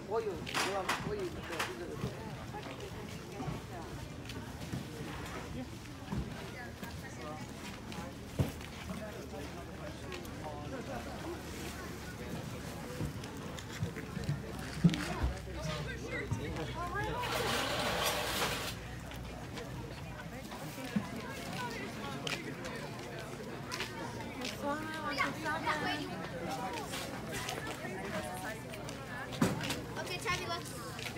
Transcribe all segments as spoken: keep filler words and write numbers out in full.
我有，我我有一个这个。 Okay, Tabby, look.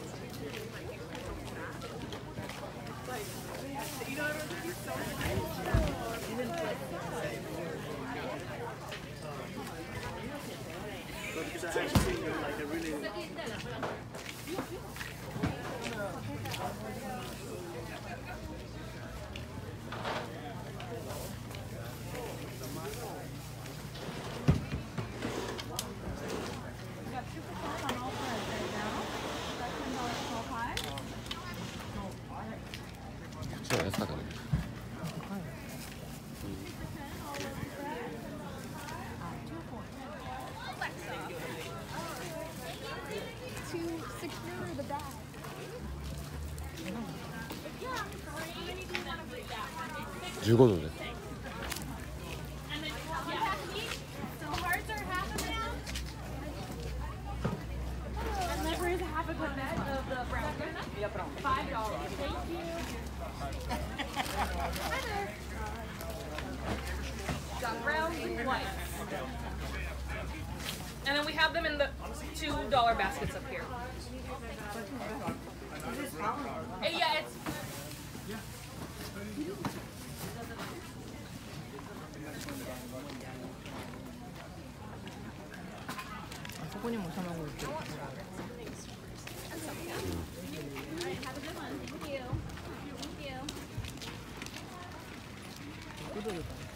Because I actually think you're like a really. 진짜 애사다. Two secure the bag. 죽어도 돼. Here's half a percent of the brown. Yeah, pronto. Five dollars. Thank you. Hi there. Got browns and whites. And then we have them in the two dollar baskets up here. Uh, yeah, it's. そこにも卵売ってる。 Alright, have a good one. Thank you. Thank you. どれだ